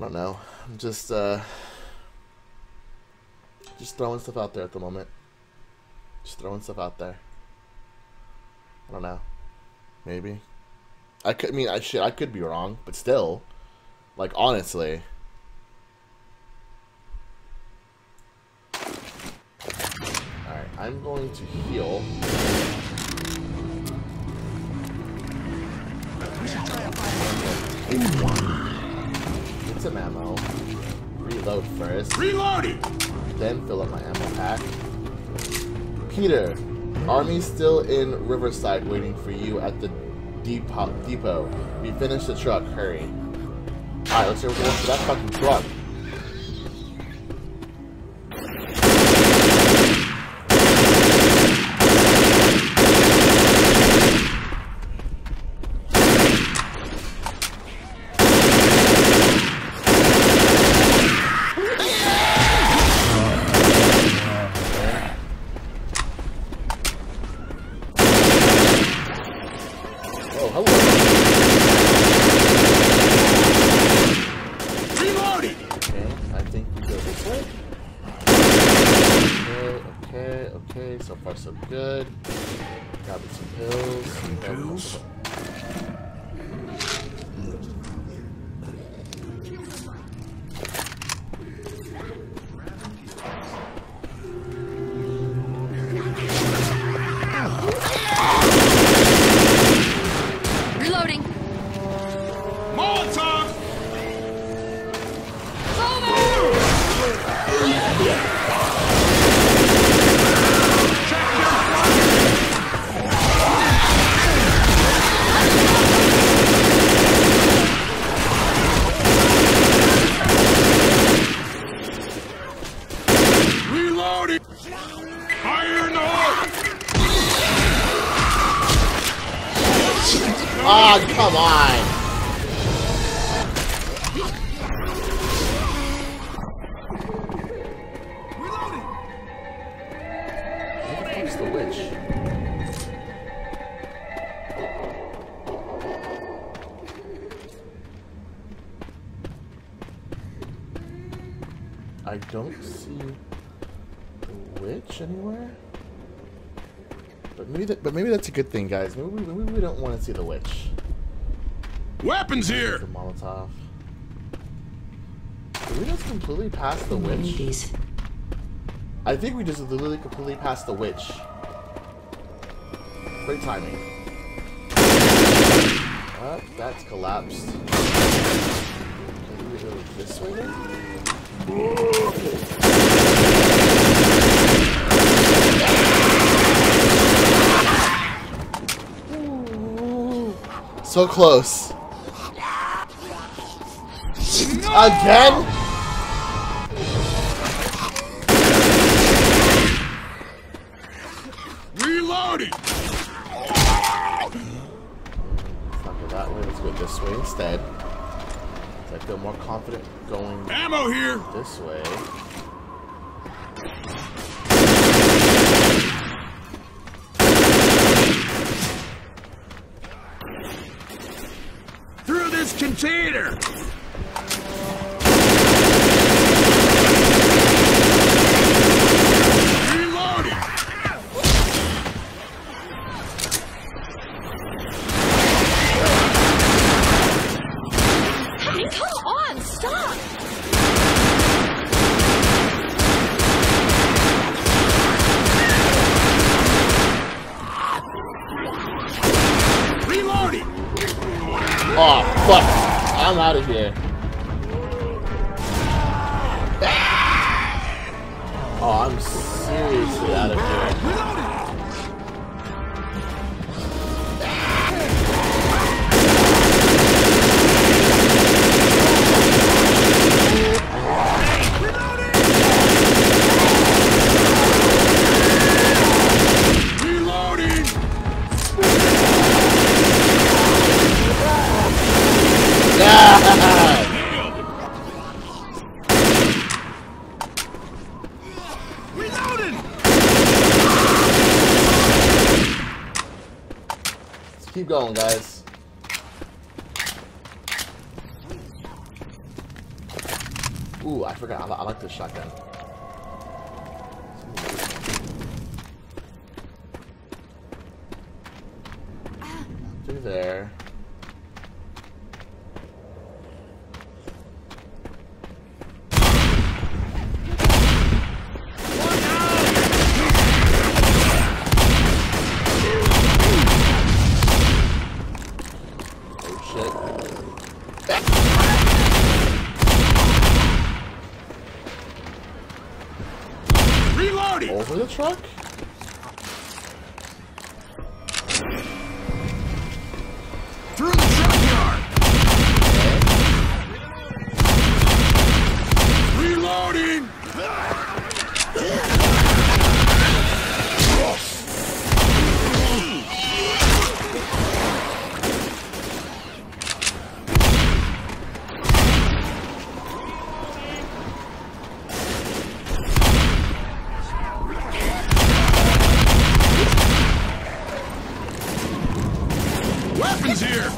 don't know. I'm just throwing stuff out there at the moment. Just throwing stuff out there. I don't know. Maybe. I could be wrong, but still, like, honestly. Alright, I'm going to heal. Get some ammo. Reload first. Reloading! Then Fill up my ammo pack. Peter, Army's still in Riverside waiting for you at the depot. We finished the truck. Hurry. Alright, let's go for that fucking truck. So far, so good. Grabbing some pills. Reloading. Molotov! Oh, come on! Where the fuck's the witch? I don't see the witch anywhere. But maybe that's a good thing, guys. Maybe we don't want to see the witch. Weapons here. The Molotov. Did we just completely pass the witch? I think we just literally completely passed the witch. Great timing. That's collapsed. Can we go this way then? So close. Again? Reloading. Let's not go that way. Let's go this way instead. I feel more confident going ammo here. This way. Through this container. Oh, fuck. I'm out of here. Oh, I'm seriously out of here. Keep going, guys. Ooh, I forgot. I like this shotgun. Through there. Reloading! Over the truck? Through the truck yard! Reloading! Weapons here!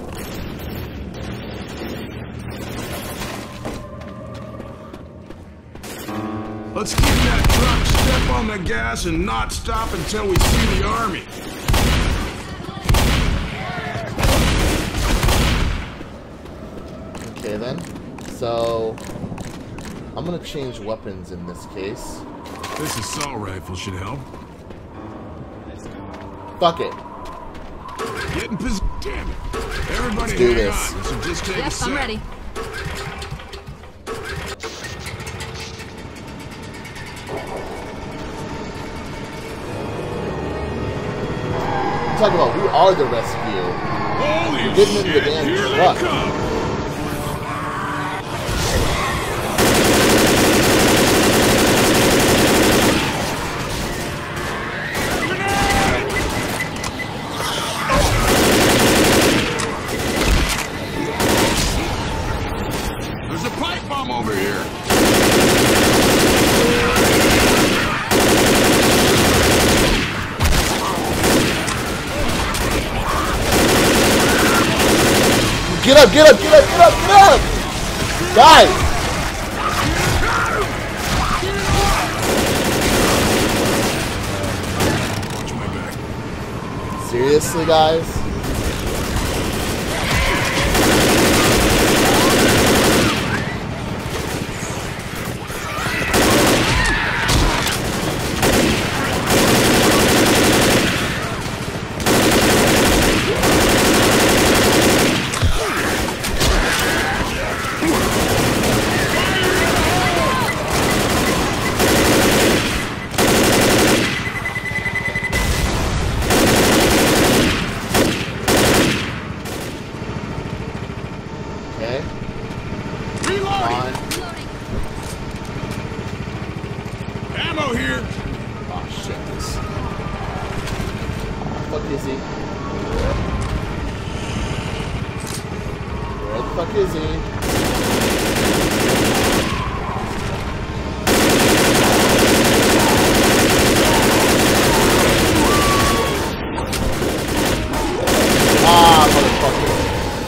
Let's get in that truck, step on the gas, and not stop until we see the army. Okay then. So I'm gonna change weapons in this case. This assault rifle should help. Fuck it. Get in position. Damn it. Everybody Let's do hang this. on. This will just take a Yep, sec. I'm ready. Talk about we are the rescue. Holy We're getting in the shit, damn here truck. they come. There's a pipe bomb over here. Get up, get up, get up, get up, get up! Guys! Watch my back. Seriously, guys? Okay. Reloading. Ammo here. Oh shit. Fuck is he? Where the fuck is he? Ah, motherfucker.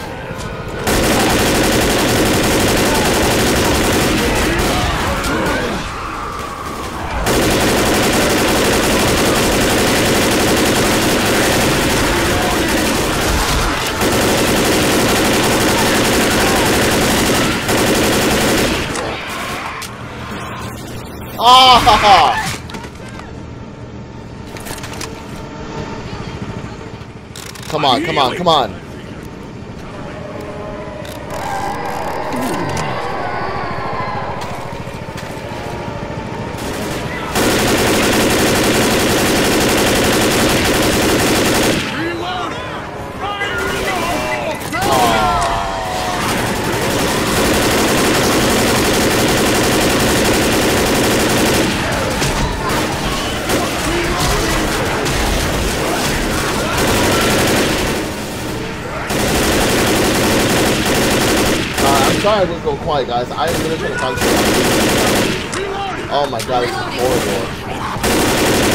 Ah! Come on, come on, come on. Reloading. Fire in the hole. I'm sorry I didn't go quiet, guys. I am gonna try to concentrate. Oh my god, this is horrible.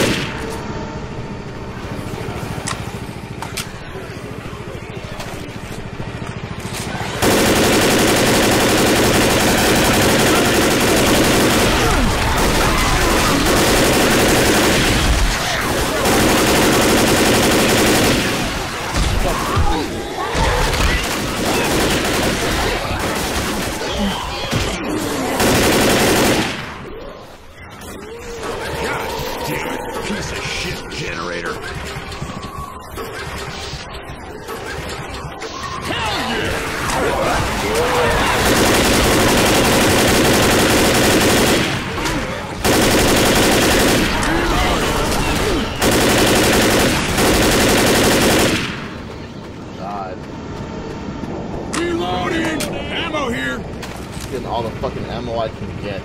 just getting all the fucking ammo I can get.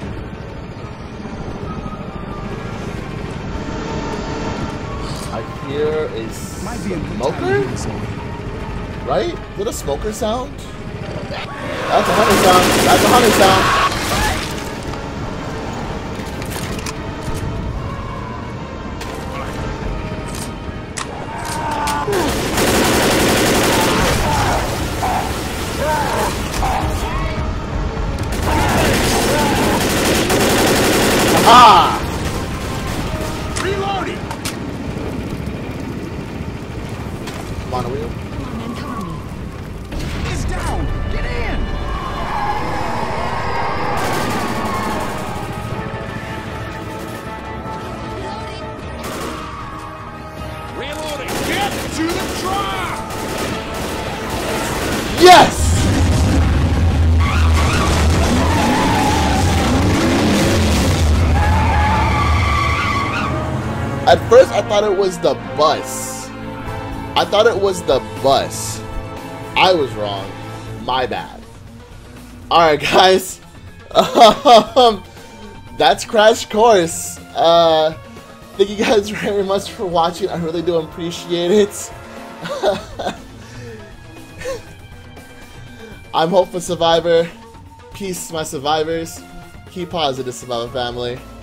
I hear a smoker? Right? Is it a smoker sound? That's a hunter sound. That's a hunter sound. Ah! Reloading! Come on, wheel. Come on, man, cover me. He's down! Get in! Reloading! Get to the truck! Yes! At first, I thought it was the bus. I thought it was the bus. I was wrong. My bad. Alright, guys. That's Crash Course. Thank you guys very much for watching. I really do appreciate it. I'm Hopeful Survivor. Peace, my survivors. Keep positive, Survivor family.